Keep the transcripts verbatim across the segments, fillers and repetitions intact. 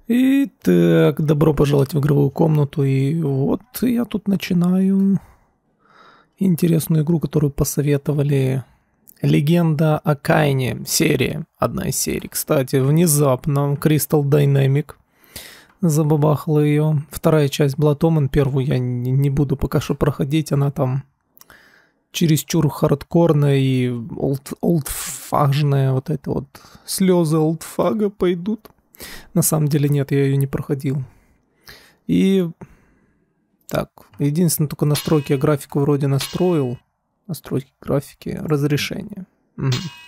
И так, добро пожаловать в игровую комнату. И вот я тут начинаю интересную игру, которую посоветовали. Легенда о Каине. Серия. Одна из серий. Кстати, внезапно Crystal Dynamics забабахала ее. Вторая часть Blood Omen. Первую я не, не буду пока что проходить. Она там чересчур хардкорная и олд, олдфажная. Вот это вот слезы олдфага пойдут. На самом деле нет, я ее не проходил. И так, единственное, только настройки, я графику вроде настроил. Настройки графики, разрешение. Угу.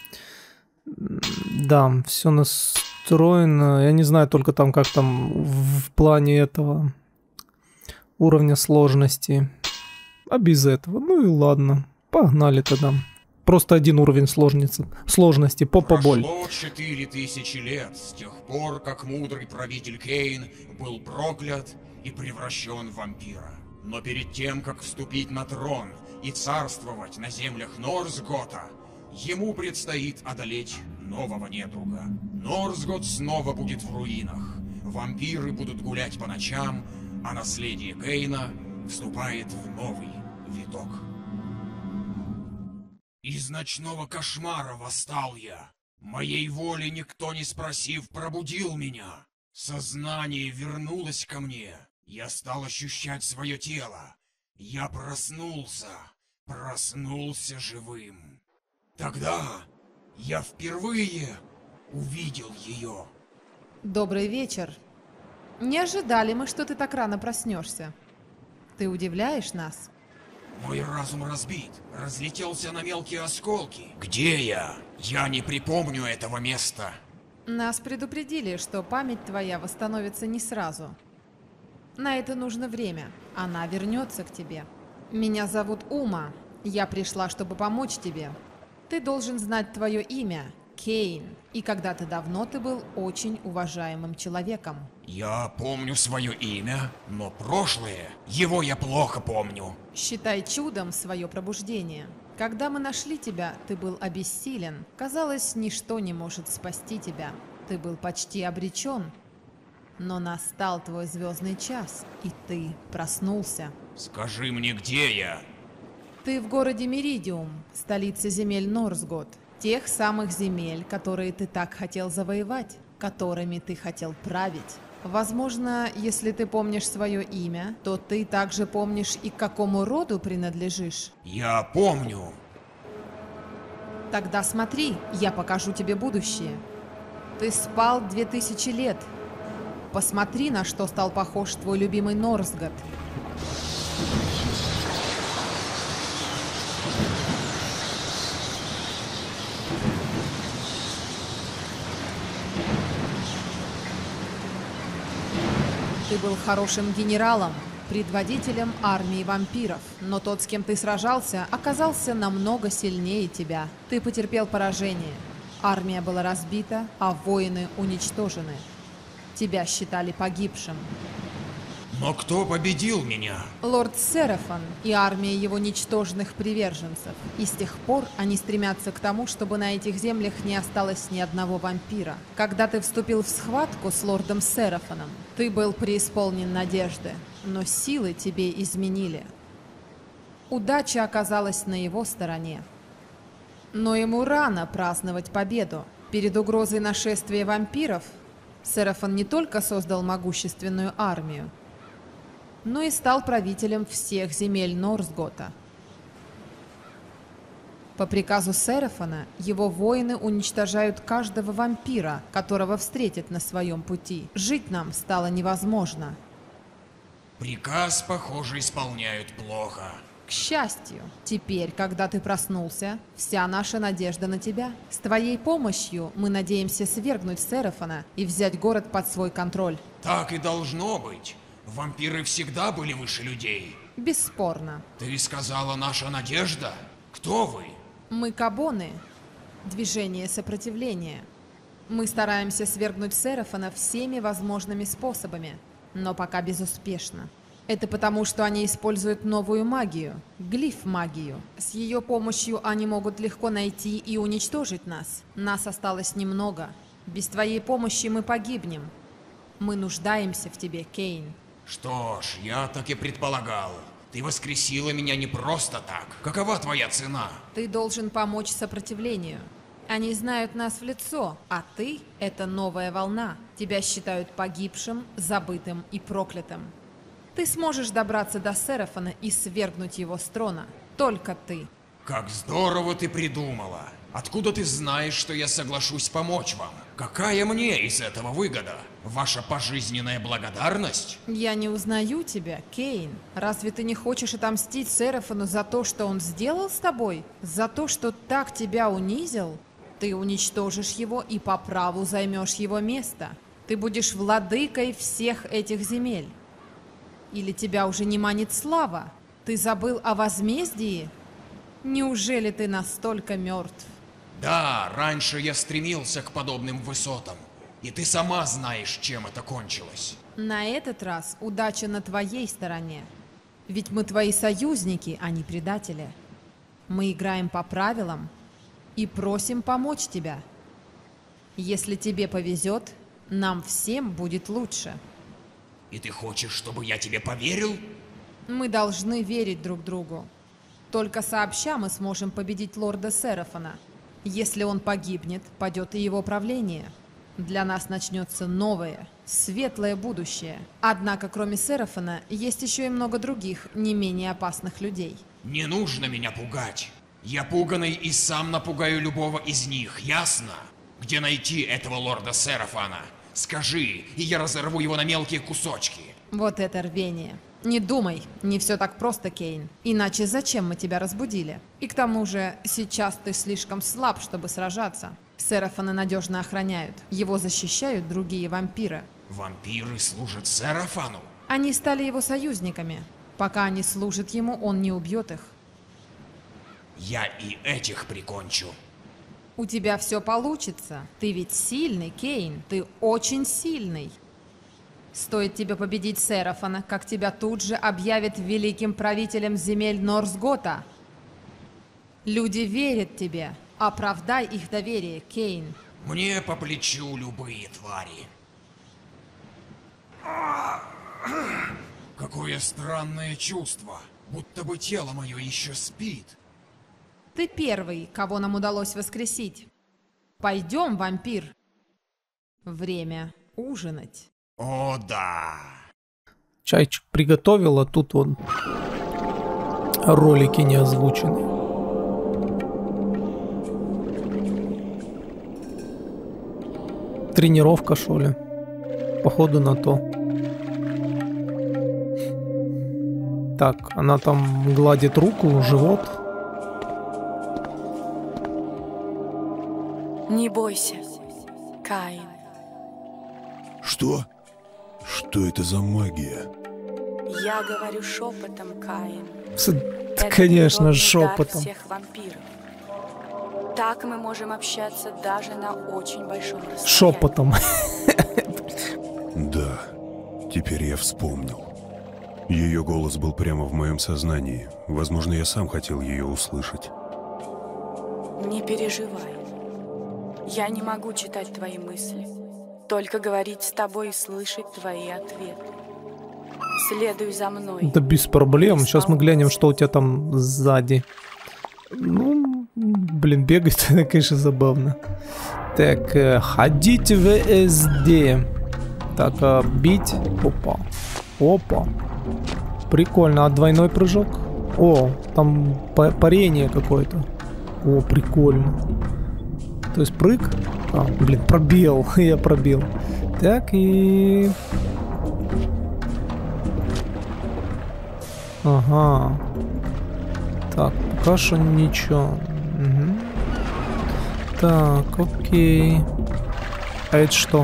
Да, все настроено. Я не знаю только там, как там в плане этого уровня сложности. А без этого, ну и ладно. Погнали тогда. Просто один уровень сложности, сложности попоболь. Прошло четыре тысячи лет с тех пор, как мудрый правитель Кейн был проклят и превращен в вампира. Но перед тем, как вступить на трон и царствовать на землях Норсгота, ему предстоит одолеть нового недруга. Норсгот снова будет в руинах. Вампиры будут гулять по ночам, а наследие Кейна вступает в новый виток. Из ночного кошмара восстал я. Моей воли никто не спросив пробудил меня. Сознание вернулось ко мне. Я стал ощущать свое тело. Я проснулся. Проснулся живым. Тогда я впервые увидел ее. Добрый вечер. Не ожидали мы, что ты так рано проснешься. Ты удивляешь нас. Мой разум разбит, разлетелся на мелкие осколки. Где я? Я не припомню этого места. Нас предупредили, что память твоя восстановится не сразу. На это нужно время. Она вернется к тебе. Меня зовут Ума. Я пришла, чтобы помочь тебе. Ты должен знать твое имя, Кейн. И когда-то давно ты был очень уважаемым человеком. Я помню свое имя, но прошлое, его я плохо помню. Считай чудом свое пробуждение. Когда мы нашли тебя, ты был обессилен. Казалось, ничто не может спасти тебя. Ты был почти обречен. Но настал твой звездный час, и ты проснулся. Скажи мне, где я? Ты в городе Меридиум, столице земель Норсгот. Тех самых земель, которые ты так хотел завоевать, которыми ты хотел править. Возможно, если ты помнишь свое имя, то ты также помнишь и к какому роду принадлежишь. Я помню. Тогда смотри, я покажу тебе будущее. Ты спал две тысячи лет. Посмотри, на что стал похож твой любимый Норсгот. Ты был хорошим генералом, предводителем армии вампиров, но тот, с кем ты сражался, оказался намного сильнее тебя. Ты потерпел поражение. Армия была разбита, а воины уничтожены. Тебя считали погибшим. Но кто победил меня? Лорд Серафон и армия его ничтожных приверженцев. И с тех пор они стремятся к тому, чтобы на этих землях не осталось ни одного вампира. Когда ты вступил в схватку с лордом Серафоном, ты был преисполнен надежды, но силы тебе изменили. Удача оказалась на его стороне. Но ему рано праздновать победу. Перед угрозой нашествия вампиров Серафон не только создал могущественную армию, но и стал правителем всех земель Норсгота. По приказу Серафона его воины уничтожают каждого вампира, которого встретят на своем пути. Жить нам стало невозможно. Приказ, похоже, исполняют плохо. К счастью, теперь, когда ты проснулся, вся наша надежда на тебя. С твоей помощью мы надеемся свергнуть Серафона и взять город под свой контроль. Так и должно быть. Вампиры всегда были выше людей. Бесспорно. Ты сказала, наша надежда? Кто вы? Мы Кабоны. Движение сопротивления. Мы стараемся свергнуть Серафона всеми возможными способами, но пока безуспешно. Это потому, что они используют новую магию, глиф-магию. С ее помощью они могут легко найти и уничтожить нас. Нас осталось немного. Без твоей помощи мы погибнем. Мы нуждаемся в тебе, Кейн. Что ж, я так и предполагал. Ты воскресила меня не просто так. Какова твоя цена? Ты должен помочь сопротивлению. Они знают нас в лицо, а ты — это новая волна. Тебя считают погибшим, забытым и проклятым. Ты сможешь добраться до Серафана и свергнуть его с трона. Только ты. Как здорово ты придумала. Откуда ты знаешь, что я соглашусь помочь вам? Какая мне из этого выгода? Ваша пожизненная благодарность? Я не узнаю тебя, Кейн. Разве ты не хочешь отомстить Серафану за то, что он сделал с тобой? За то, что так тебя унизил? Ты уничтожишь его и по праву займешь его место. Ты будешь владыкой всех этих земель. Или тебя уже не манит слава? Ты забыл о возмездии? Неужели ты настолько мертв? Да, раньше я стремился к подобным высотам. И ты сама знаешь, чем это кончилось. На этот раз удача на твоей стороне. Ведь мы твои союзники, а не предатели. Мы играем по правилам и просим помочь тебя. Если тебе повезет, нам всем будет лучше. И ты хочешь, чтобы я тебе поверил? Мы должны верить друг другу. Только сообща мы сможем победить лорда Серафана. Если он погибнет, падет и его правление. Для нас начнется новое, светлое будущее. Однако, кроме Серафана, есть еще и много других, не менее опасных людей. Не нужно меня пугать. Я пуганый и сам напугаю любого из них, ясно? Где найти этого лорда Серафана? Скажи, и я разорву его на мелкие кусочки. Вот это рвение. Не думай, не все так просто, Кейн. Иначе зачем мы тебя разбудили? И к тому же, сейчас ты слишком слаб, чтобы сражаться. Серафана надежно охраняют. Его защищают другие вампиры. Вампиры служат Серафану? Они стали его союзниками. Пока они служат ему, он не убьет их. Я и этих прикончу. У тебя все получится. Ты ведь сильный, Кейн. Ты очень сильный. Стоит тебе победить Серафана, как тебя тут же объявят великим правителем земель Норсгота. Люди верят тебе. Оправдай их доверие, Кейн. Мне по плечу любые твари. Какое странное чувство. Будто бы тело мое еще спит. Ты первый, кого нам удалось воскресить. Пойдем, вампир. Время ужинать. О, да. Чайчик приготовил, а тут вон ролики не озвучены. Тренировка, что ли? Походу на то. Так, она там гладит руку, живот. Не бойся, Каин. Что? Что это за магия? Я говорю шепотом, Каин. Это, конечно, шепотом. Всех вампиров. Так мы можем общаться даже на очень большом расстоянии. Шепотом. Да, теперь я вспомнил. Ее голос был прямо в моем сознании. Возможно, я сам хотел ее услышать. Не переживай. Я не могу читать твои мысли. Только говорить с тобой и слышать твои ответы. Следуй за мной. Да без проблем. Сейчас мы глянем, что у тебя там сзади. Ну, блин, бегать, это, конечно, забавно. Так, ходить в эс ди. Так, бить. Опа. Опа. Прикольно. А двойной прыжок? О, там парение какое-то. О, прикольно. То есть прыг? А, блин, пробел. Я пробил. Так, и... Ага. Так, пока что ничего. Угу. Так, окей. А это что?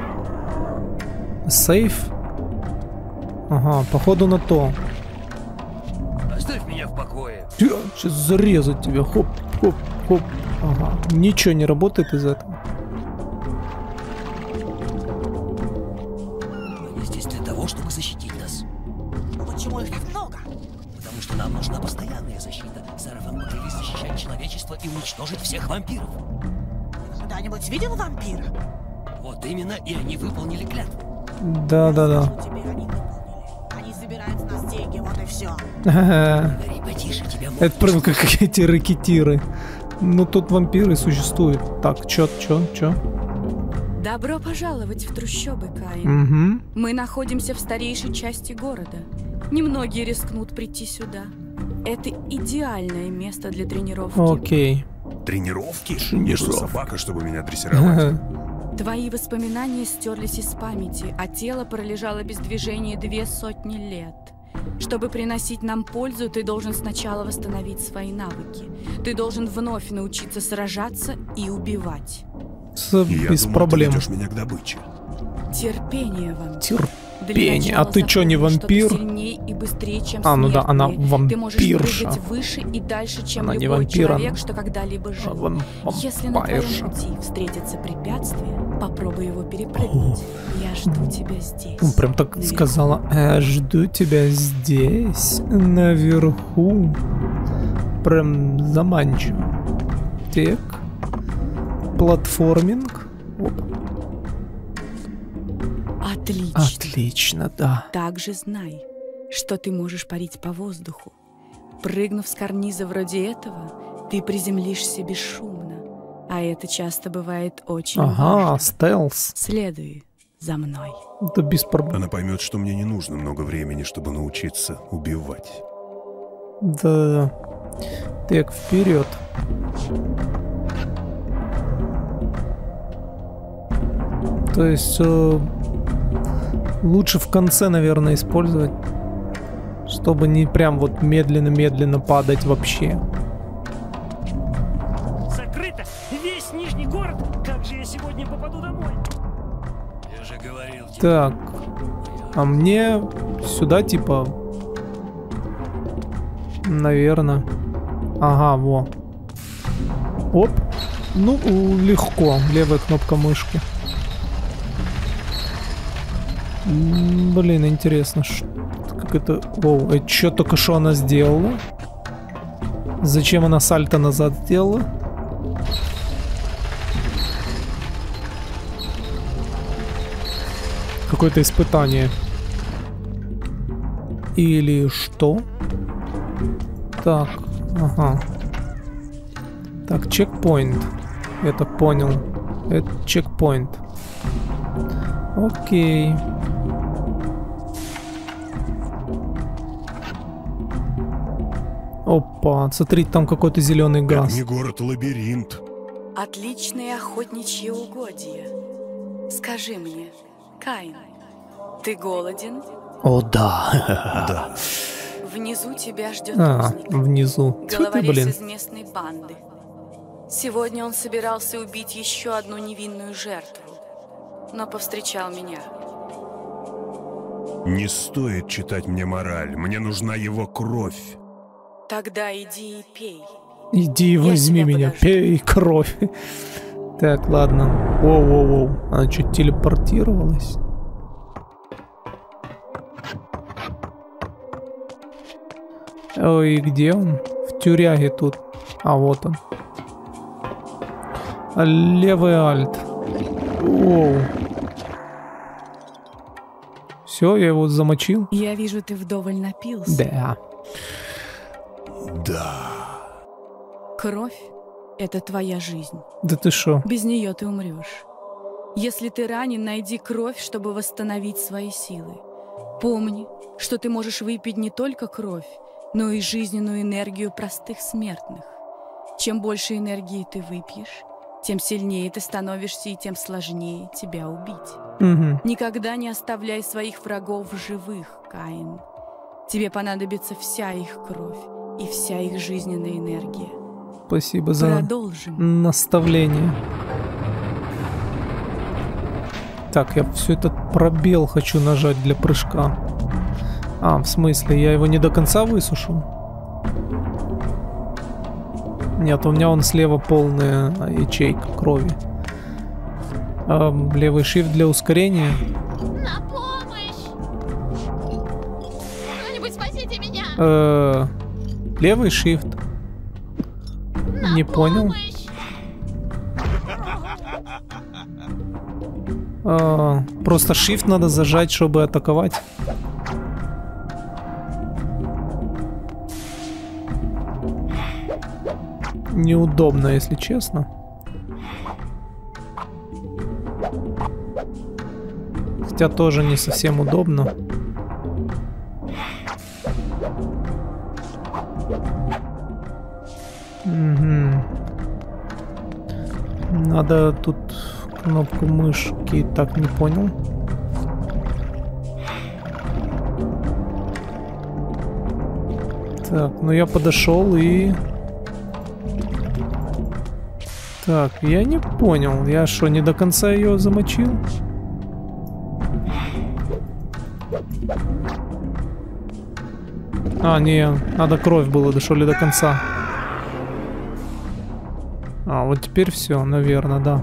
Сейф? Ага, походу на то. Оставь меня в покое. Сейчас зарезать тебя. Хоп, хоп, хоп. Ага. Ничего не работает из этого. Они здесь для того, чтобы защитить нас. Почему их так много? Потому что нам нужна постоянная защита. Серафан поклялись защищать человечество и уничтожить всех вампиров. Когда-нибудь видел вампира? Вот именно, и они выполнили клятву. Да-да-да. Теперь они выполнили. Они собирают с нас деньги, вот и все. Говори потише, тебя могут Это прям как эти ракетиры. Ну тут вампиры существуют. Так, чё, чё, чё? Добро пожаловать в трущобы, Каин. Угу. Мы находимся в старейшей части города. Немногие рискнут прийти сюда. Это идеальное место для тренировки. Окей. Тренировки? Я Тренировки. что, собака, чтобы меня дрессировать? Твои воспоминания стерлись из памяти, а тело пролежало без движения две сотни лет. Чтобы приносить нам пользу, ты должен сначала восстановить свои навыки. Ты должен вновь научиться сражаться и убивать. С, Я без думал, проблем. ты ведешь меня к добыче. Терпение вам. Терпение. А ты чё, не вампир? И быстрее, чем А, ну да, она смертные. Ты можешь вампирша. прыгать выше и дальше, чем Она не любой вампир, человек, она- что когда-либо жил. Вам- Если на твоем вампирша. пути встретится препятствие, попробуй его перепрыгнуть. Я жду тебя здесь. Ну, прям так наверху. сказала. «Э, жду тебя здесь, наверху. Прям заманчиво. Так. Платформинг. Оп. Отлично. Отлично, да. Также знай, что ты можешь парить по воздуху. Прыгнув с карниза вроде этого, ты приземлишься бесшумно. А это часто бывает очень Ага, важно. стелс. Следуй за мной. Да без проблем. Она поймет, что мне не нужно много времени, чтобы научиться убивать. Да. Так, вперед. То есть э, лучше в конце, наверное, использовать, чтобы не прям вот медленно-медленно падать вообще. Закрыто! Весь Нижний город! Как же я сегодня попаду домой? Я же говорил тебе. Так, а мне сюда типа, наверное. Ага, во. Оп. Ну, легко. Левая кнопка мышки. М, Блин, интересно, ш- как это... Оу, это что только что она сделала? Зачем она сальто назад сделала? Какое-то испытание. Или что? Так, ага. Так, чекпоинт. Я так понял. Это чекпоинт. Окей. Опа, смотри, там какой-то зеленый Это газ. не город, а лабиринт. Отличные охотничьи угодья. Скажи мне, Каин, ты голоден? О, да. Да. Внизу тебя ждет А, узник. внизу. Тьфу ты, Головорез блин. из местной банды. Сегодня он собирался убить еще одну невинную жертву, но повстречал меня. Не стоит читать мне мораль. Мне нужна его кровь. Тогда иди и пей. Иди и Я возьми тебя меня, подожду. пей кровь. Так, ладно. Воу-воу-воу. Она что, телепортировалась? Ой, где он? В тюряге тут. А, вот он. А, левый альт. Воу. Все, я его замочил? Я вижу, ты вдоволь напился. Да. Да. Кровь — это твоя жизнь. Да ты шо? Без нее ты умрешь. Если ты ранен, найди кровь, чтобы восстановить свои силы. Помни, что ты можешь выпить не только кровь, но и жизненную энергию простых смертных. Чем больше энергии ты выпьешь, тем сильнее ты становишься и тем сложнее тебя убить. Угу. Никогда не оставляй своих врагов в живых, Каин. Тебе понадобится вся их кровь и вся их жизненная энергия. Спасибо за Продолжим. наставление. Так, я все этот пробел хочу нажать для прыжка. А, в смысле, я его не до конца высушил? Нет, у меня он слева полная ячейка крови. А, левый shift для ускорения. На помощь! Кто-нибудь спасите меня! Э, левый shift. Не понял. Помощь! А, просто shift надо зажать, чтобы атаковать. Неудобно, если честно. Хотя тоже не совсем удобно. Угу. Надо тут кнопку мышки. Так, не понял. Так, ну я подошел и... Так, я не понял. Я что, не до конца ее замочил? А, не, надо кровь было, дошли до конца. А, вот теперь все, наверное, да.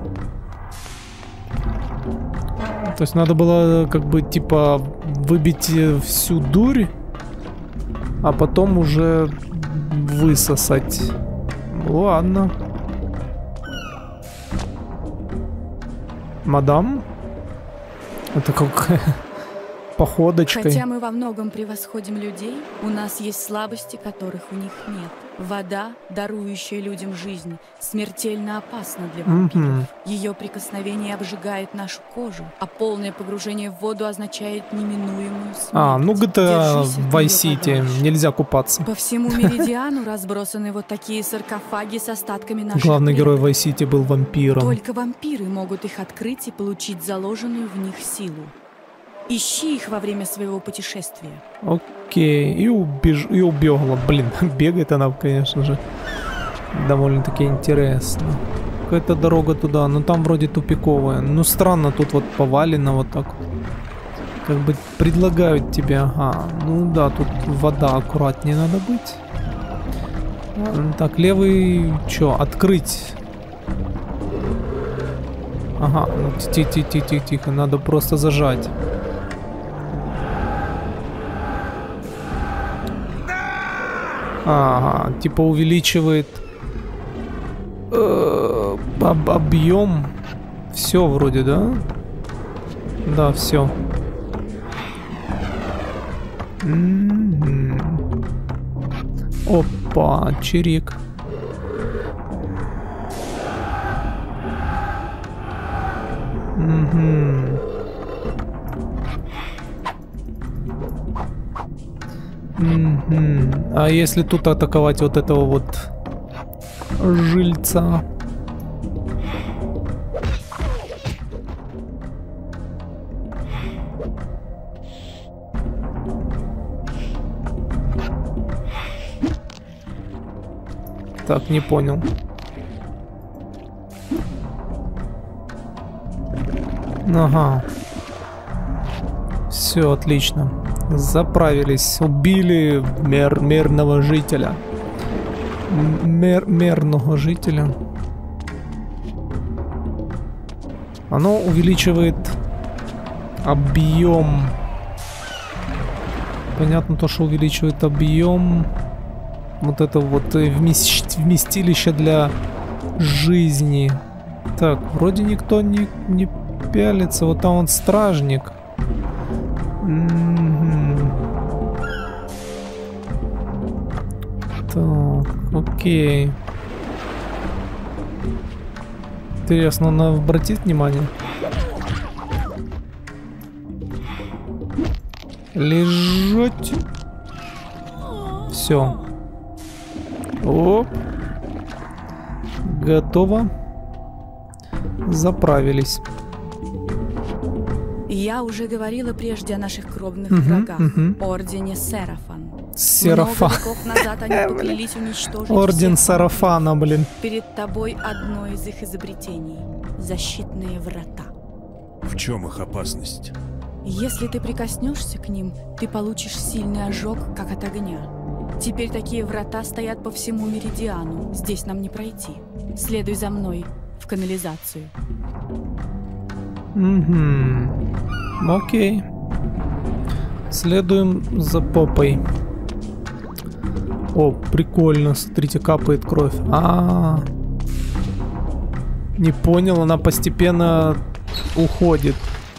То есть надо было как бы типа выбить всю дурь, а потом уже высосать. Ладно. Мадам? Это как походочкой. Хотя мы во многом превосходим людей, у нас есть слабости, которых у них нет. Вода, дарующая людям жизнь, смертельно опасна для вампиров. Mm-hmm. Ее прикосновение обжигает нашу кожу, а полное погружение в воду означает неминуемую смерть. А, ну джи ти эй в Vice City нельзя купаться. По всему Меридиану разбросаны вот такие саркофаги с остатками наших Главный предков. герой Vice City был вампиром. Только вампиры могут их открыть и получить заложенную в них силу. Ищи их во время своего путешествия. Окей, и, убеж... и убегла. Блин, бегает она, конечно же. Довольно-таки интересно. Какая-то дорога туда, но там вроде тупиковая. Ну странно, тут вот повалено вот так вот. Как бы предлагают тебе, ага. Ну да, тут вода, аккуратнее надо быть. Так, левый, что, открыть? Ага, ну тихо-тихо-тихо, надо просто зажать. Ага, типа увеличивает э, об, объем. Все вроде, да? Да, все. М-м-м. Опа, чирик. Угу. Mm-hmm. А если тут атаковать вот этого вот жильца? Так, не понял. Ага. Все отлично. Заправились, убили мер, мерного жителя. Мер, мерного жителя. Оно увеличивает объем. Понятно то, что увеличивает объем. Вот это вот вместилище для жизни. Так, вроде никто не, не пялится. Вот там он стражник. Так, окей. Интересно, он обратит внимание? Лежать. Все. Оп. Готово. Заправились. Я уже говорила прежде о наших кровных угу, врагах, угу. Ордене Серафан. Серафан. Много веков назад они поклялись уничтожить Орден всех Сарафана, блин. Перед тобой одно из их изобретений — защитные врата. В чем их опасность? Если ты прикоснешься к ним, ты получишь сильный ожог, как от огня. Теперь такие врата стоят по всему Меридиану. Здесь нам не пройти. Следуй за мной в канализацию. Угу. Окей. Следуем за попой. О, прикольно. Смотрите, капает кровь. А, -а, -а. Не понял, она постепенно уходит.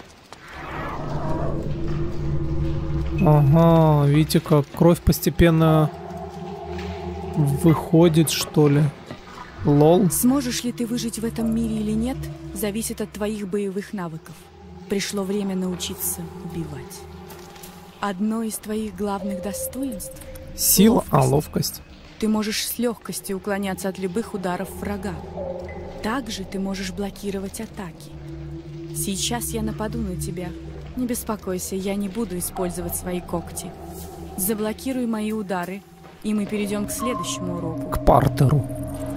Ага, видите как, кровь постепенно выходит, что ли. Лол. Сможешь ли ты выжить в этом мире или нет, зависит от твоих боевых навыков. Пришло время научиться убивать. Одно из твоих главных достоинств — сила, ловкость. а ловкость. Ты можешь с легкостью уклоняться от любых ударов врага. Также ты можешь блокировать атаки. Сейчас я нападу на тебя. Не беспокойся, я не буду использовать свои когти. Заблокируй мои удары, и мы перейдем к следующему уроку. К партеру.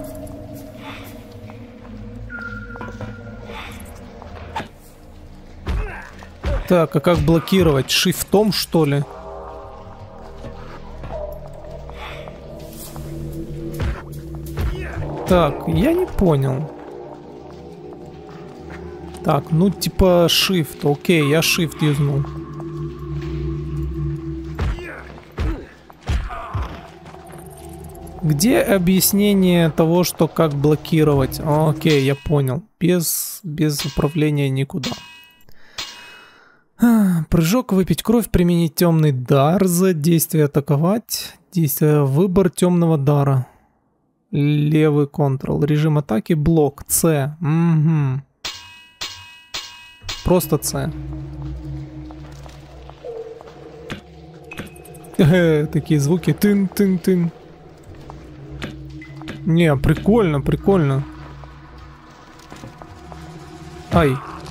Так, а как блокировать? Шифтом, что ли? Так, я не понял. Так, ну типа shift. Окей, я shift юзнул. Где объяснение того, что как блокировать? Окей, я понял. Без, без управления никуда. Прыжок, выпить кровь, применить темный дар, за действие атаковать, действие, выбор темного дара, левый контрол, режим атаки, блок, С, угу. Просто С. Такие звуки, тын-тын-тын. Не, прикольно, прикольно. Ай.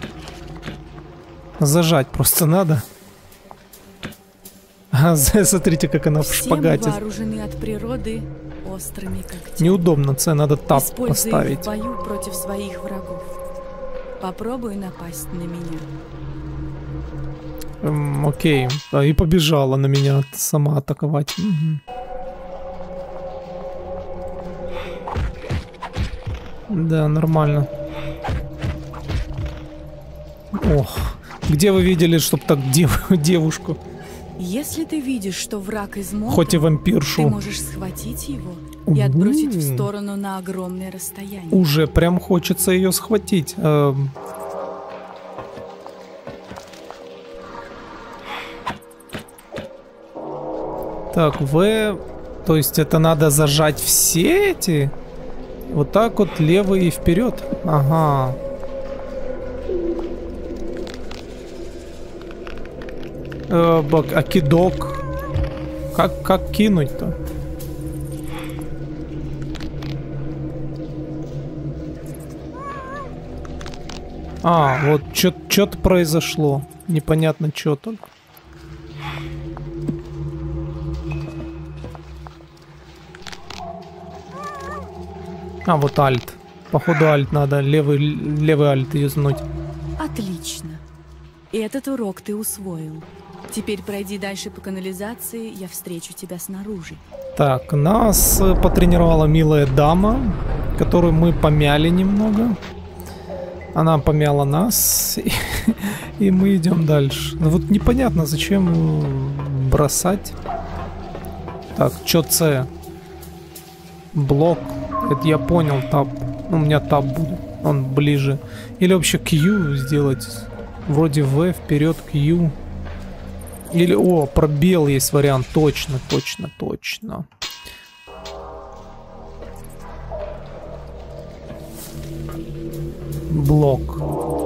Зажать просто надо. А, смотрите, как она в шпагате. Все мы вооружены от природы острыми когтями. Неудобно, С, надо тап Используй поставить. их в бою против своих врагов. Попробуй напасть на меня. Эм, окей. А, и побежала на меня сама атаковать. Угу. Да, нормально. Ох. Где вы видели, чтоб так дев девушку? Если ты видишь, что враг измотан, хоть и вампиршу, ты можешь схватить его и отбросить в сторону на огромное расстояние. Уже прям хочется ее схватить. Эм... Так, В... То есть это надо зажать все эти? Вот так вот левый и вперед. Ага. Э, а кидок? Как, как кинуть-то? А, вот что-то произошло. Непонятно, что только. А, вот альт. Походу альт надо. Левый, левый альт юзнуть. Отлично. Этот урок ты усвоил. Теперь пройди дальше по канализации, я встречу тебя снаружи. Так, нас потренировала милая дама, которую мы помяли немного. Она помяла нас, и, и мы идем дальше. Ну вот непонятно, зачем бросать. Так, чё С? Блок. Это я понял, тап. У меня тап будет. Он ближе. Или вообще Q сделать. Вроде В, вперед, Q. Или, о, пробел есть вариант. Точно, точно, точно. Блок.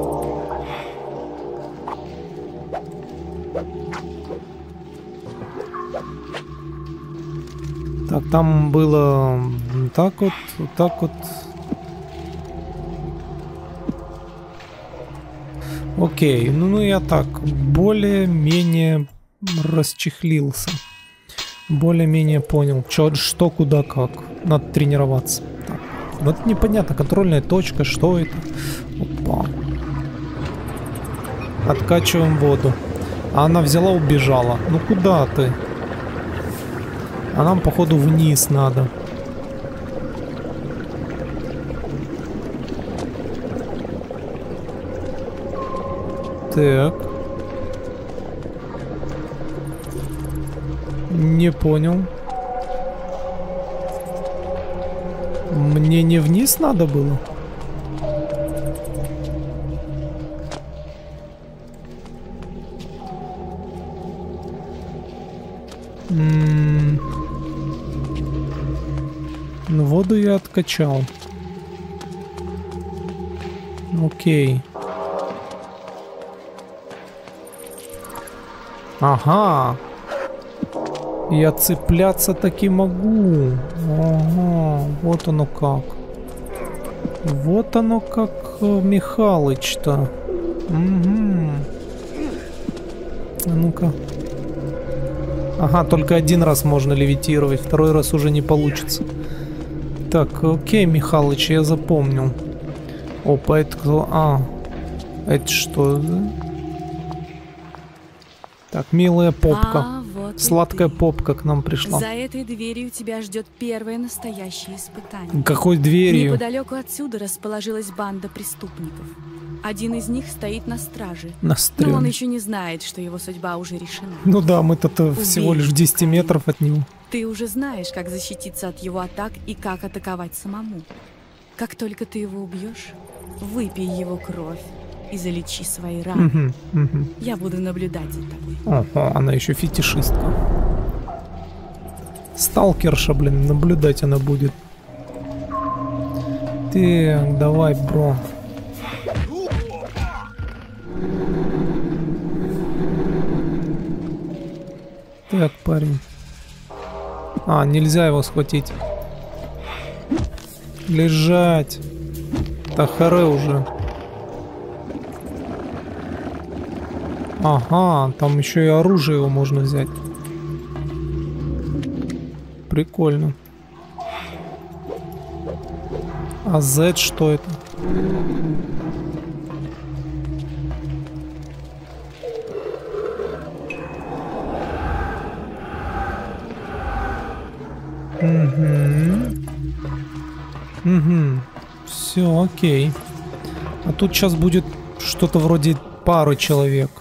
Так, там было так вот, вот так вот. Окей, ну, ну я так, более-менее расчехлился. Более-менее понял, чё, что, куда, как. Надо тренироваться. Так. Вот непонятно, контрольная точка, что это? Опа. Откачиваем воду. А она взяла, убежала. Ну куда ты? А нам, походу, вниз надо. Так. Не понял. Мне не вниз надо было? Ну, воду я откачал. Окей. Ага. Я цепляться таки могу. Ага. Вот оно как. Вот оно как, Михалыч-то. Угу. А ну-ка. Ага, только один раз можно левитировать, второй раз уже не получится. Так, окей, Михалыч, я запомнил. Опа, это кто? А, это что? Да? Так, милая попка. А, вот Сладкая попка к нам пришла. За этой дверью тебя ждет первое настоящее испытание. Какой дверью? Неподалеку отсюда расположилась банда преступников. Один из них стоит на страже. На стреме. Но он еще не знает, что его судьба уже решена. Ну да, мы-то всего лишь в десяти метров от него. Ты уже знаешь, как защититься от его атак и как атаковать самому. Как только ты его убьешь, выпей его кровь и залечи свои раны. Угу, угу. Я буду наблюдать за тобой. Ого, она еще фетишистка. Сталкерша, блин, наблюдать она будет. Так, давай, бро. Так, парень. А, нельзя его схватить. Лежать. Тахаре уже. Ага, там еще и оружие его можно взять. Прикольно. А Z что это? Угу. Угу. Все, окей. А тут сейчас будет что-то вроде пары человек.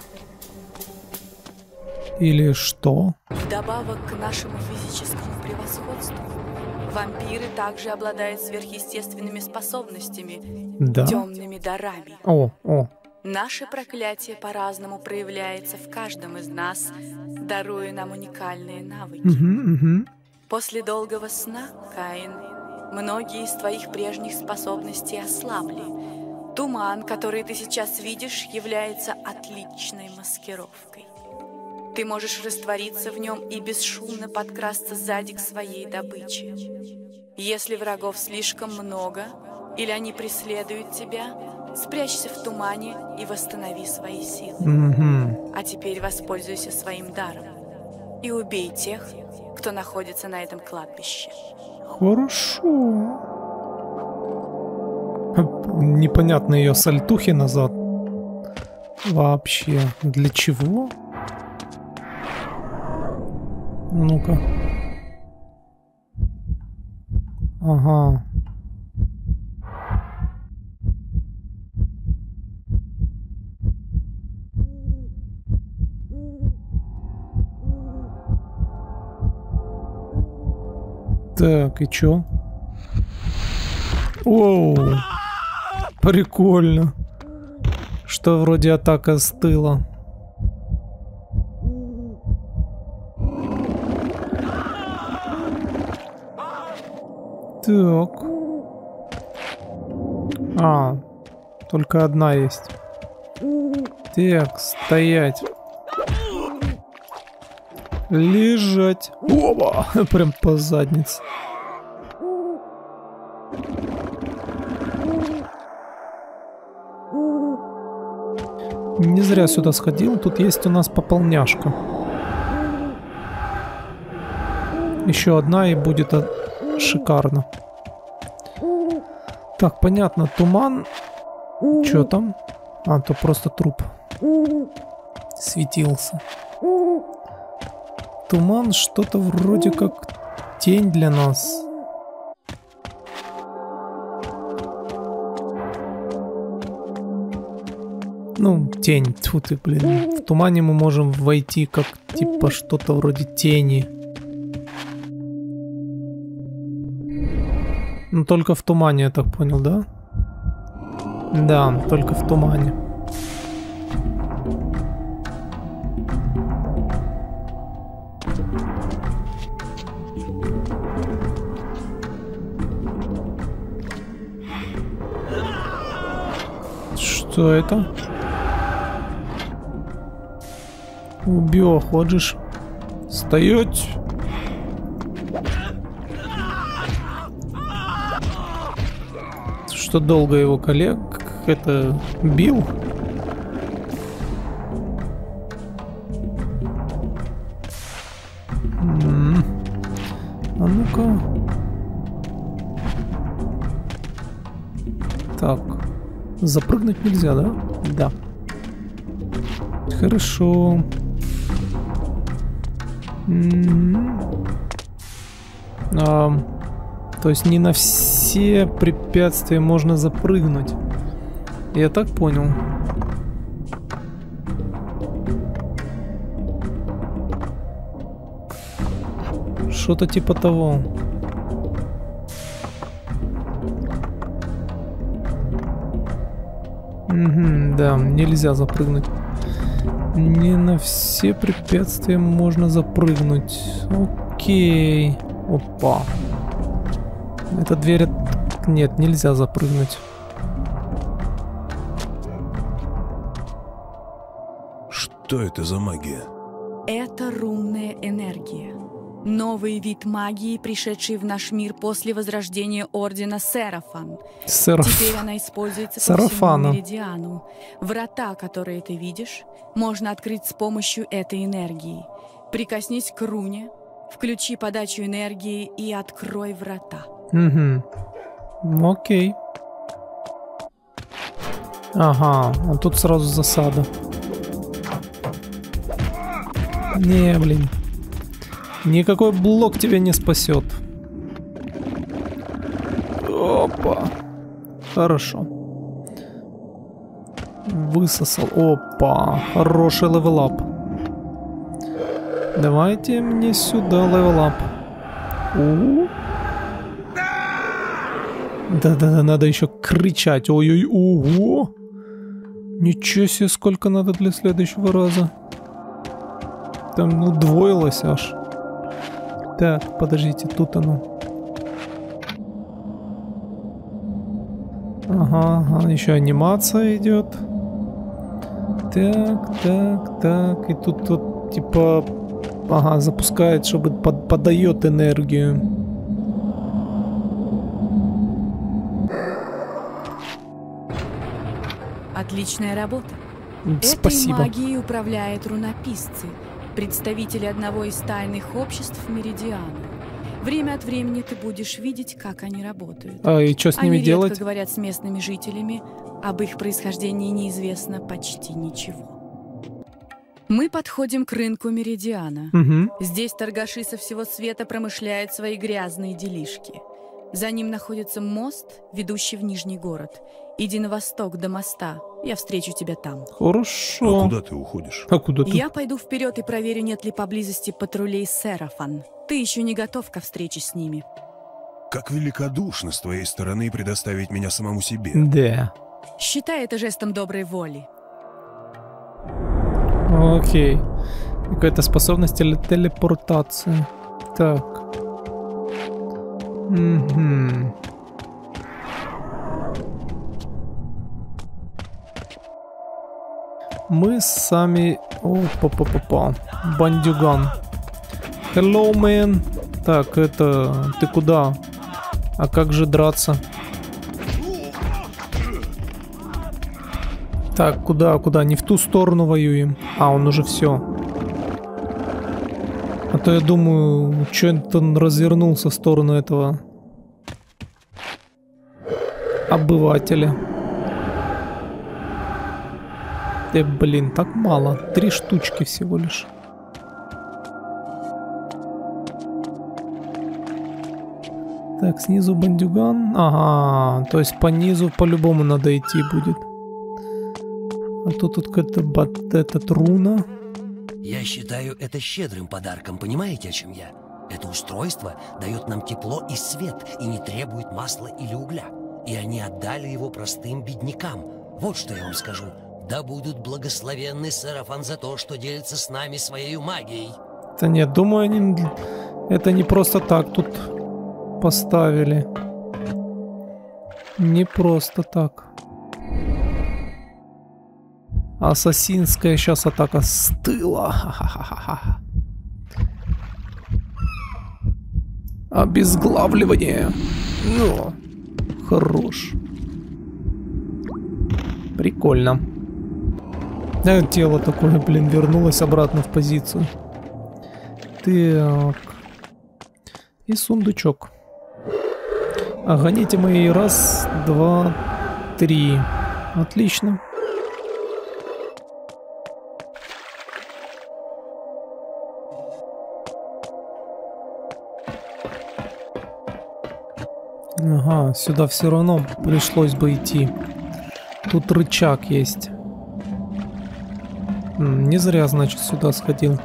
Или что? Вдобавок к нашему физическому превосходству, вампиры также обладают сверхъестественными способностями, да? Темными дарами. О, о. Наше проклятие по-разному проявляется в каждом из нас, даруя нам уникальные навыки. Угу, угу. После долгого сна, Каин, многие из твоих прежних способностей ослабли. Туман, который ты сейчас видишь, является отличной маскировкой. Ты можешь раствориться в нем и бесшумно подкрасться сзади к своей добыче. Если врагов слишком много, или они преследуют тебя, спрячься в тумане и восстанови свои силы. Mm-hmm. А теперь воспользуйся своим даром и убей тех, кто находится на этом кладбище. Хорошо. Непонятно ее сальтухи назад. Вообще, для чего? Ну-ка. Ага. Так, и чё? Оу. Прикольно. Что вроде атака с тыла. Так. А, только одна есть. Так, стоять. Лежать. Оба! Прям по заднице. Не зря сюда сходил. Тут есть у нас пополняшка. Еще одна и будет шикарно. Так, понятно. Туман. Чё там? А, то просто труп. Светился. Туман что-то вроде как тень для нас. Ну, тень. Тьфу ты, блин. В тумане мы можем войти как типа что-то вроде тени. Ну, только в тумане, я так понял, да? Да, только в тумане. Что это? Убил, ходишь. Стоять. Что долго его коллег это бил? М-м. А ну-ка. Так. Запрыгнуть нельзя, да? Да. Хорошо. М-м. А, то есть не на все препятствия можно запрыгнуть. Я так понял. Что-то типа того. Угу, да, нельзя запрыгнуть. Не на все препятствия можно запрыгнуть. Окей. Опа. Эта дверь... От... Нет, нельзя запрыгнуть. Что это за магия? Это рунная энергия. Новый вид магии, пришедший в наш мир после возрождения Ордена Серафан. Сераф... Теперь она используется Сарафана. по всему меридиану. Врата, которые ты видишь, можно открыть с помощью этой энергии. Прикоснись к руне, включи подачу энергии и открой врата. Угу. Окей. Ага, а тут сразу засада. Не, блин. Никакой блок тебя не спасет. Опа. Хорошо. Высосал. Опа. Хороший левелап. Давайте мне сюда левелап. Да-да-да, надо еще кричать. Ой-ой, ого. Ничего себе, сколько надо для следующего раза. Там удвоилось аж. Так, подождите, тут оно. Ага, ага, еще анимация идет. Так, так, так. И тут, тут типа, ага, запускает, чтобы под, подает энергию. Отличная работа. Спасибо. Этой магией управляют рунописцы, представители одного из тайных обществ Меридиана. Время от времени ты будешь видеть, как они работают. А и что с ними они делать? Редко говорят с местными жителями, об их происхождении неизвестно почти ничего. Мы подходим к рынку Меридиана. Угу. Здесь торгаши со всего света промышляют свои грязные делишки. За ним находится мост, ведущий в Нижний город. Иди на восток до моста. Я встречу тебя там. Хорошо. А куда ты уходишь? А куда ты? Я пойду вперед и проверю, нет ли поблизости патрулей Серафан. Ты еще не готов ко встрече с ними. Как великодушно с твоей стороны предоставить меня самому себе. Да. Считай это жестом доброй воли. Окей. Какая-то способность теле телепортации. Так. Угу. Мы сами... Опа-па-па-па. Бандюган. Hello, man. Так, это... Ты куда? А как же драться? Так, куда, куда? Не в ту сторону воюем. А, он уже все. А то я думаю, что-то он развернулся в сторону этого... обывателя. Э, блин, так мало. Три штучки всего лишь. Так, снизу бандюган. Ага, то есть по низу по-любому надо идти будет. А тут тут какая-то бат, этот руна. Я считаю это щедрым подарком, понимаете, о чем я? Это устройство дает нам тепло и свет и не требует масла или угля. И они отдали его простым беднякам. Вот что я вам скажу. Да будут благословенны Серафан за то, что делится с нами своей магией. Да нет, думаю, они это не просто так тут поставили. Не просто так. Ассасинская сейчас атака с тыла. Ха-ха-ха-ха. Обезглавливание. Ну, хорош. Прикольно. Да, тело такое, блин, вернулось обратно в позицию. Так. И сундучок. А гоните мои. Раз, два, три. Отлично. Ага, сюда все равно пришлось бы идти. Тут рычаг есть. Не зря, значит, сюда сходил.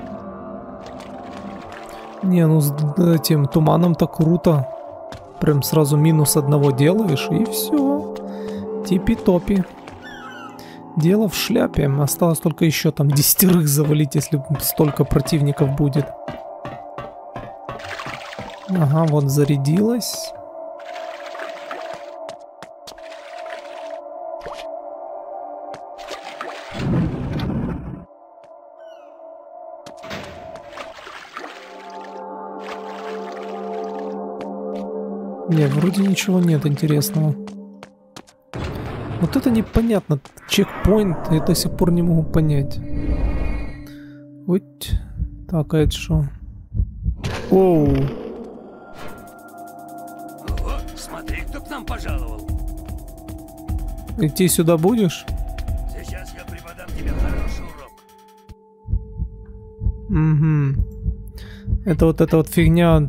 Не, ну с этим туманом-то круто. Прям сразу минус одного делаешь, и все. Типи-топи. Дело в шляпе. Осталось только еще там десятерых завалить, если столько противников будет. Ага, вот зарядилась. Не, вроде ничего нет интересного. Вот это непонятно. Чекпоинт я до сих пор не могу понять. Вот. Так, а это что? Оу. О, смотри, кто к нам пожаловал. Идти сюда будешь? Сейчас я преподам тебе хороший урок. Угу. Это вот эта вот фигня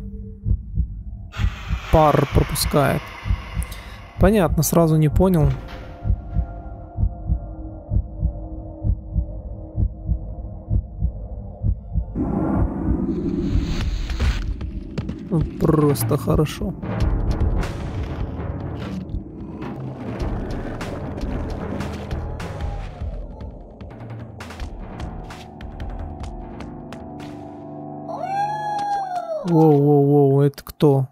пар пропускает. Понятно, сразу не понял. Просто хорошо. Воу-воу-воу, это кто?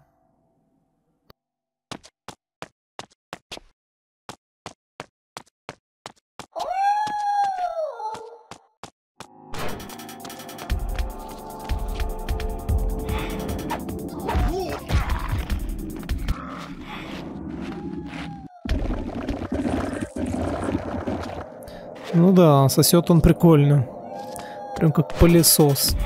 Ну да, сосет он прикольно. Прям как пылесос.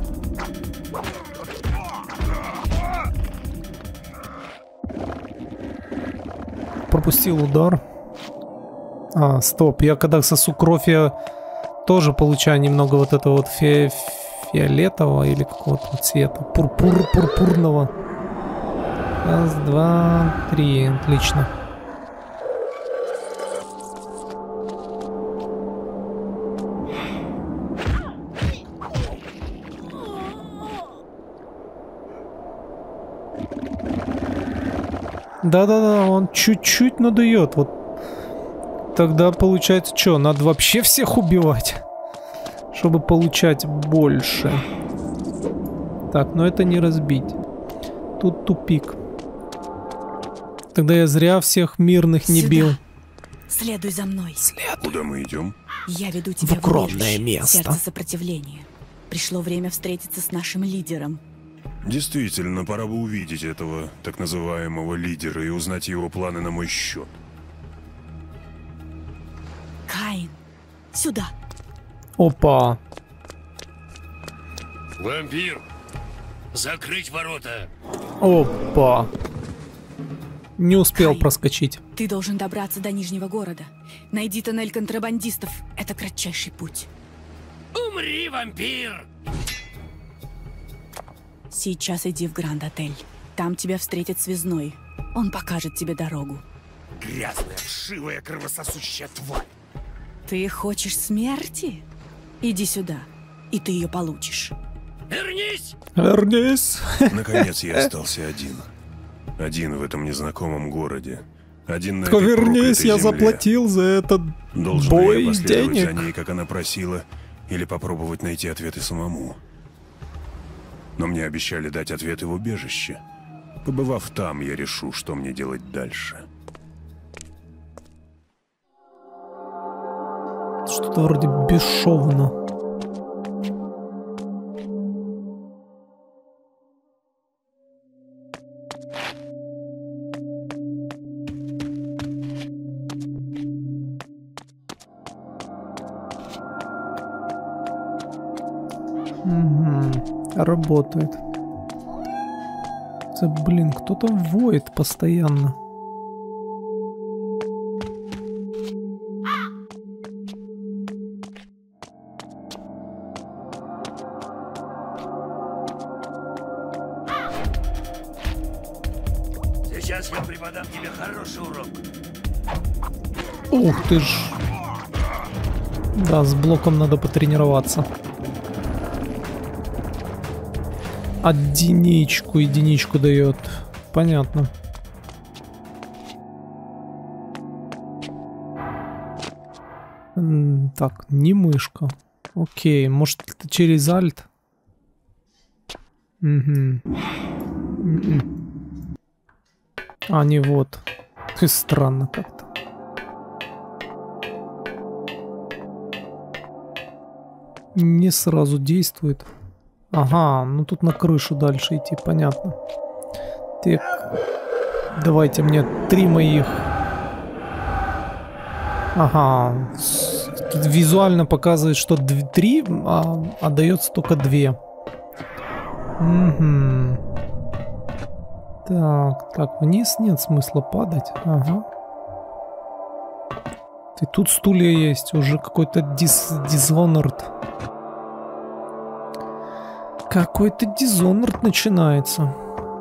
Пропустил удар. А, стоп. Я когда сосу кровь, я тоже получаю немного вот этого вот фи фиолетового или какого-то цвета. Пурпур-пурпурного. Раз, два, три. Отлично. Да-да-да, он чуть-чуть надует. Вот тогда получается что? Надо вообще всех убивать, чтобы получать больше. Так, но это не разбить. Тут тупик. Тогда я зря всех мирных не Сюда. бил. Следуй за мной. Следуй. Куда мы идем? Я веду тебя В укромное убежище, место. сердце сопротивления. Пришло время встретиться с нашим лидером. Действительно, пора бы увидеть этого так называемого лидера и узнать его планы на мой счет. Каин, сюда. Опа. Вампир! Закрыть ворота! Опа. Не успел Каин. проскочить. Ты должен добраться до Нижнего города. Найди тоннель контрабандистов. Это кратчайший путь. Умри, вампир! Сейчас иди в Гранд-отель. Там тебя встретит связной. Он покажет тебе дорогу. Грязная, вшивая, кровососущая тварь. Ты хочешь смерти? Иди сюда, и ты ее получишь. Вернись! Вернись. Наконец я остался один. Один в этом незнакомом городе. Один на Только этой вернись, проклятой я земле. заплатил за этот Должен ли бой я последовать денег. за ней, как она просила, или попробовать найти ответы самому? Но мне обещали дать ответы в убежище. Побывав там, я решу, что мне делать дальше. Что что-то вроде бесшовно. Угу. Работает. Это, блин, кто там воет постоянно? Сейчас я преподам тебе хороший урок. Ух ты ж. Да, с блоком надо потренироваться. Одиничку, единичку дает. Понятно. М, Так, не мышка. Окей, может это через альт? Угу. А, не вот. Странно как-то. Не сразу действует. Ага, ну тут на крышу дальше идти, понятно. Так, давайте мне три моих. Ага, тут визуально показывает, что три, а, а дается только две. Угу. Так, так, вниз нет смысла падать. Ага. И тут стулья есть, уже какой-то дис Dishonored. Какой-то Dishonored начинается.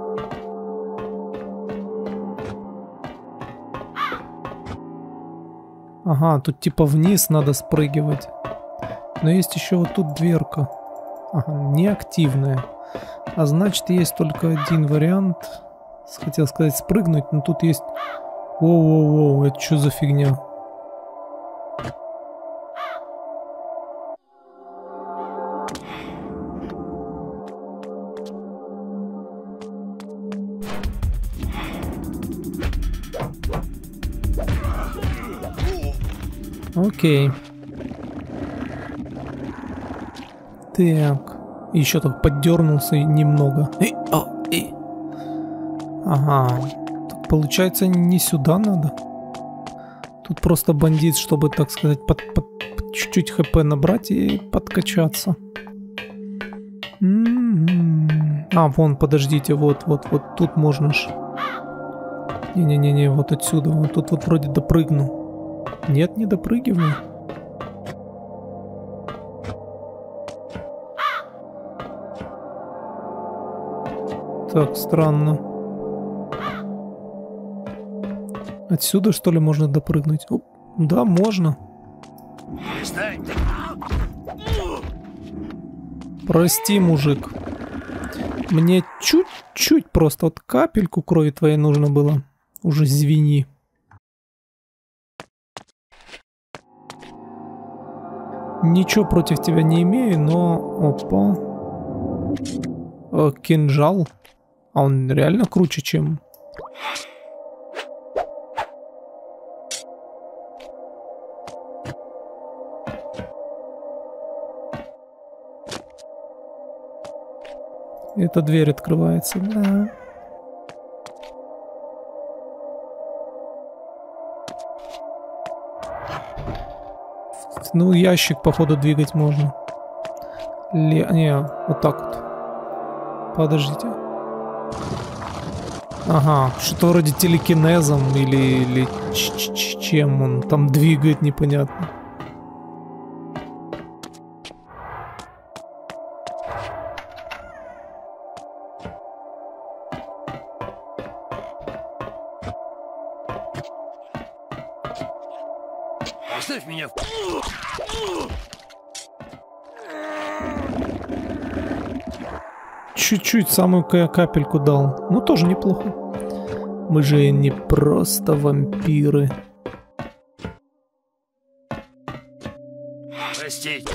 Ага, тут типа вниз надо спрыгивать. Но есть еще вот тут дверка. Ага, неактивная. А значит, есть только один вариант. Хотел сказать спрыгнуть, но тут есть... Воу-воу-воу, это что за фигня? Окей. Так. Еще так поддернулся немного. Эй, а, эй. Ага. Так получается, не сюда надо. Тут просто бандит, чтобы, так сказать, под, под, под чуть-чуть хп набрать и подкачаться. М-м-м. А, вон, подождите, вот, вот, вот тут можно ж. Не-не-не-не, вот отсюда. Вот тут вот вроде допрыгну. Нет, не допрыгиваю. Так, странно. Отсюда, что ли, можно допрыгнуть? О, да, можно. Прости, мужик. Мне чуть-чуть просто вот капельку крови твоей нужно было. Уже звени. Ничего против тебя не имею, но... Опа. О, кинжал. А он реально круче, чем... Эта дверь открывается, да. Ну, ящик, походу, двигать можно. Ле... Не, вот так вот. Подождите. Ага, что-то вроде телекинезом или, или ч -ч -ч чем он там двигает, непонятно. Оставь меня в... Чуть-чуть, самую капельку дал. Ну, тоже неплохо. Мы же не просто вампиры. Простите.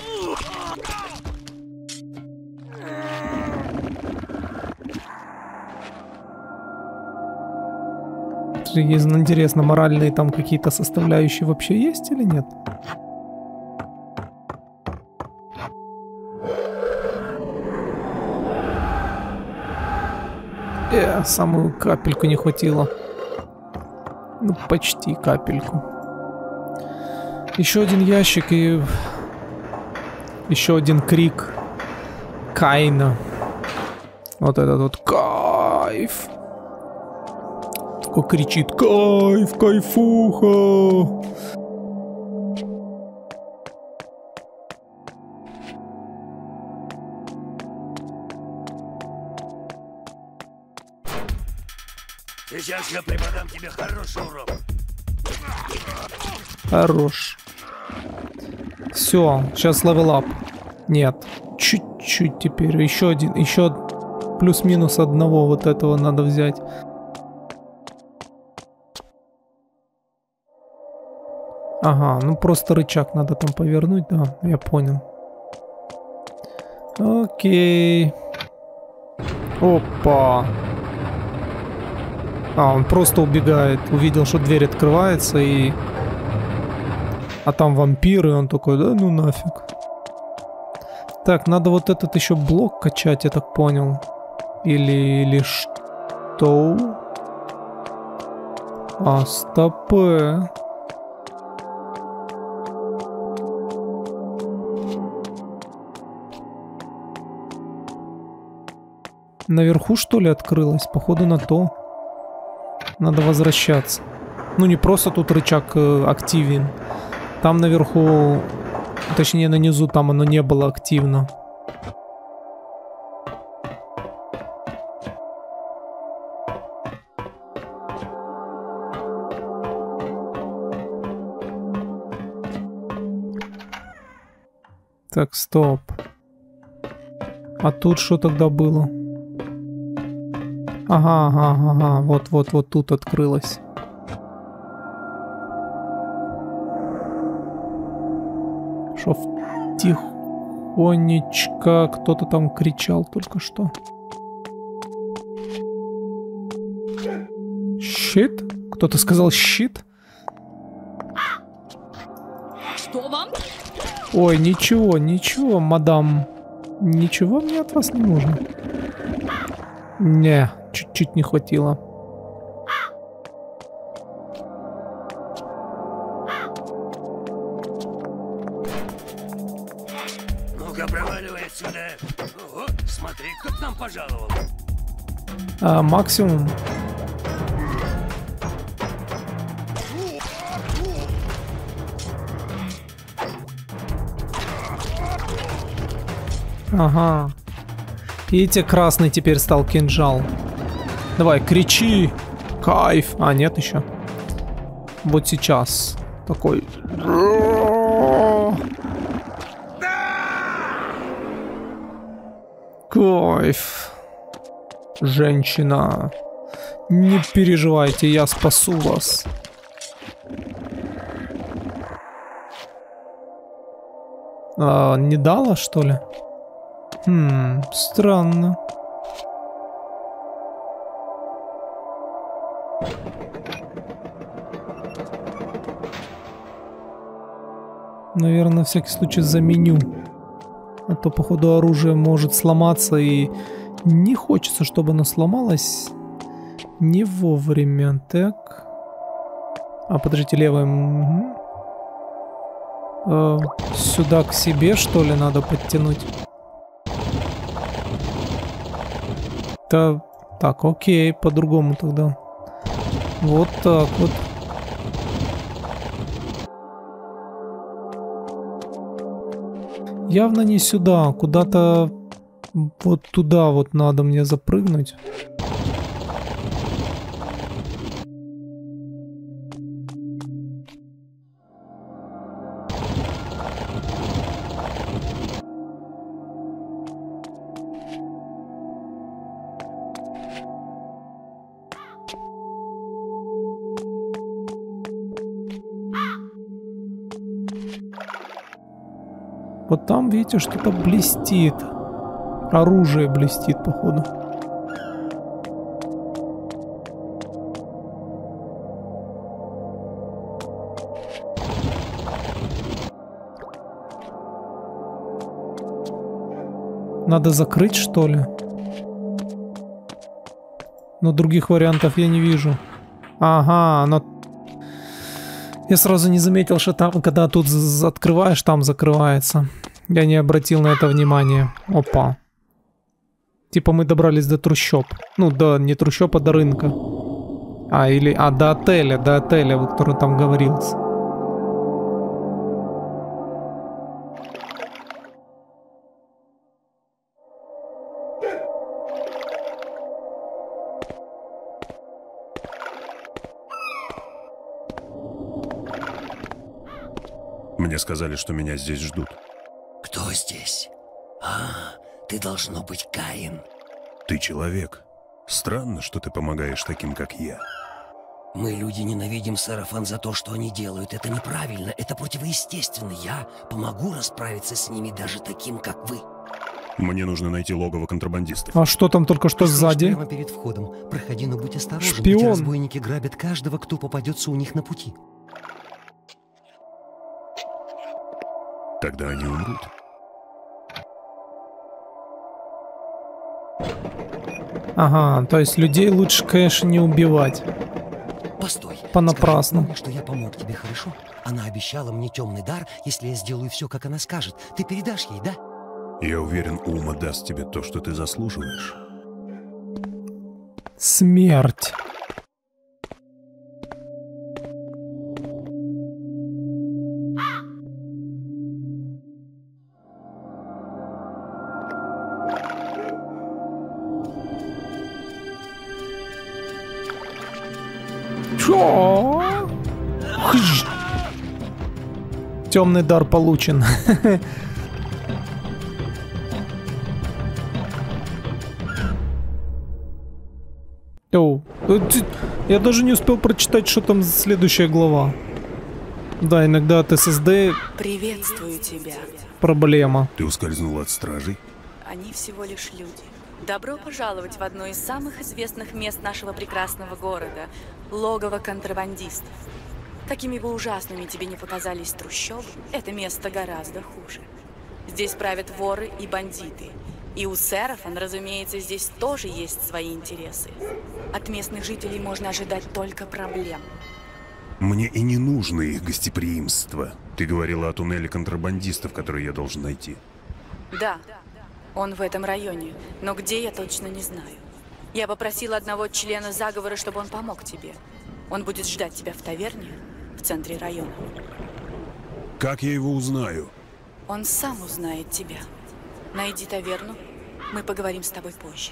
Интересно, моральные там какие-то составляющие вообще есть или нет? Э, самую капельку не хватило. Ну, почти капельку. Еще один ящик и... Еще один крик Каина. Вот этот вот кайф. Такой кричит: кайф, кайфуха. Сейчас я преподам тебе хороший урок. Хорош. Все, сейчас левел ап. Нет, чуть-чуть теперь. Еще один, еще плюс-минус одного вот этого надо взять. Ага, ну просто рычаг надо там повернуть, да, я понял. Окей. Опа. А, он просто убегает. Увидел, что дверь открывается и... А там вампиры, он такой: да ну нафиг. Так, надо вот этот еще блок качать, я так понял. Или... или что? А, стопы. Наверху, что ли, открылось? Походу на то. Надо возвращаться. Ну, не просто тут рычаг э, активен. Там наверху, точнее на низу, там оно не было активно. Так, стоп. А тут что тогда было? Ага, ага, ага, вот-вот-вот тут открылось. Шо, тихонечко кто-то там кричал только что. Щит? Кто-то сказал щит? Что вам? Ой, ничего, ничего, мадам. Ничего мне от вас не нужно. Не, чуть-чуть не хватило. Ну-ка, проваливай отсюда. Ого, смотри, кто к нам пожаловал. А, максимум. Ага. Видите, красный теперь стал кинжал. Давай, кричи. Кайф. А, нет еще. Вот сейчас. Такой. Кайф. Женщина. Не переживайте, я спасу вас. А, не дала, что ли? Хм, странно. Наверное, на всякий случай заменю. А то, походу, оружие может сломаться, и не хочется, чтобы оно сломалось не вовремя. Так. А, подождите, левое. Угу. А, сюда к себе, что ли, надо подтянуть? Да, так, окей, по-другому тогда. Вот так вот. Явно не сюда, куда-то вот туда вот надо мне запрыгнуть. Вот там, видите, что-то блестит. Оружие блестит, походу. Надо закрыть, что ли? Но других вариантов я не вижу. Ага, оно... Я сразу не заметил, что там, когда тут открываешь, там закрывается. Я не обратил на это внимания. Опа. Типа мы добрались до трущоб. Ну, до не трущоб, а до рынка. А, или... А, до отеля, до отеля, о котором там говорилось. Мне сказали, что меня здесь ждут. Кто здесь? А, ты должно быть Каин. Ты человек. Странно, что ты помогаешь таким, как я. Мы, люди, ненавидим Серафан за то, что они делают. Это неправильно, это противоестественно. Я помогу расправиться с ними, даже таким, как вы. Мне нужно найти логово контрабандистов. А что там только что сзади? Прямо перед входом. Проходи, но будь осторожен. Шпион. Ведь разбойники грабят каждого, кто попадется у них на пути. Тогда они умрут. Ага, то есть людей лучше, конечно, не убивать. Постой. Понапрасну. Скажи, что я помог тебе, хорошо? Она обещала мне темный дар, если я сделаю все, как она скажет. Ты передашь ей, да? Я уверен, Ума даст тебе то, что ты заслуживаешь. Смерть. Чё? Темный дар получен. Оу. Я даже не успел прочитать, что там следующая глава. Да, иногда от эс эс ди Приветствую тебя. проблема. Ты ускользнула от стражей? Они всего лишь люди. Добро пожаловать в одно из самых известных мест нашего прекрасного города – логово контрабандистов. Какими бы ужасными тебе не показались трущобы, это место гораздо хуже. Здесь правят воры и бандиты. И у Серафан, разумеется, здесь тоже есть свои интересы. От местных жителей можно ожидать только проблем. Мне и не нужно их гостеприимство. Ты говорила о туннеле контрабандистов, который я должен найти. Да, он в этом районе, но где я точно не знаю. Я попросила одного члена заговора, чтобы он помог тебе. Он будет ждать тебя в таверне в центре района. Как я его узнаю? Он сам узнает тебя. Найди таверну, мы поговорим с тобой позже.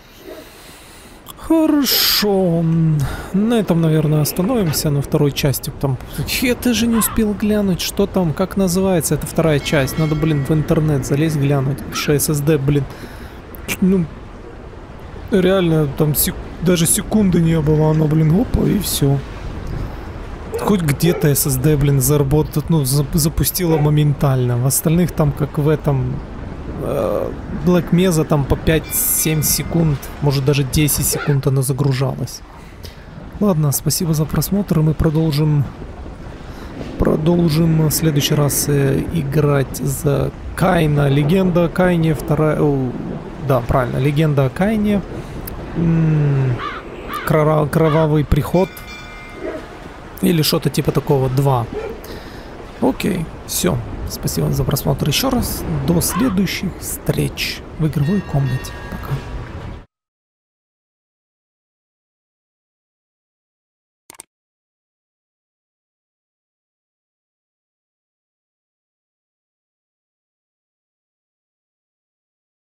Хорошо. На этом, наверное, остановимся на второй части. Там... Я даже не успел глянуть, что там, как называется эта вторая часть. Надо, блин, в интернет залезть, глянуть. Что эс эс ди, блин. Ну, реально, там сек... даже секунды не было. Оно, блин, опа, и все. Хоть где-то эс эс ди, блин, заработает, ну, запустила моментально. В остальных там, как в этом... Black Mesa там по пять-семь секунд, может даже десять секунд она загружалась. Ладно, спасибо за просмотр, и мы продолжим продолжим в следующий раз э, играть за Каина. Легенда о Каине, вторая... О, да, правильно, Легенда о Каине. М-м, крова- кровавый приход. Или что-то типа такого, два. Окей, все. Спасибо за просмотр еще раз. До следующих встреч в игровой комнате. Пока.